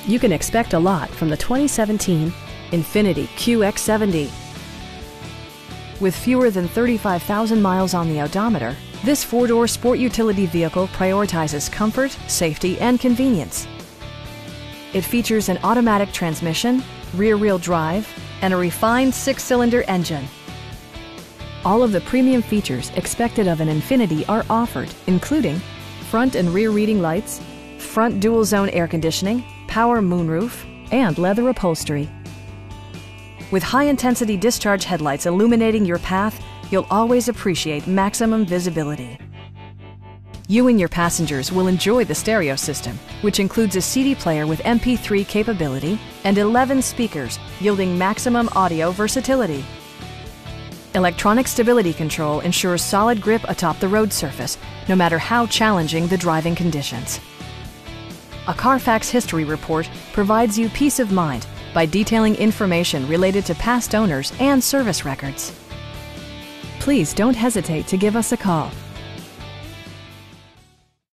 You can expect a lot from the 2017 INFINITI QX70. With fewer than 35,000 miles on the odometer, this four-door sport utility vehicle prioritizes comfort, safety, and convenience. It features an automatic transmission, rear-wheel drive, and a refined six-cylinder engine. All of the premium features expected of an INFINITI are offered, including front and rear reading lights, front dual-zone air conditioning, power moonroof, and leather upholstery. With high-intensity discharge headlights illuminating your path, you'll always appreciate maximum visibility. You and your passengers will enjoy the stereo system, which includes a CD player with MP3 capability and 11 speakers, yielding maximum audio versatility. Electronic stability control ensures solid grip atop the road surface, no matter how challenging the driving conditions. A Carfax history report provides you peace of mind by detailing information related to past owners and service records. Please don't hesitate to give us a call.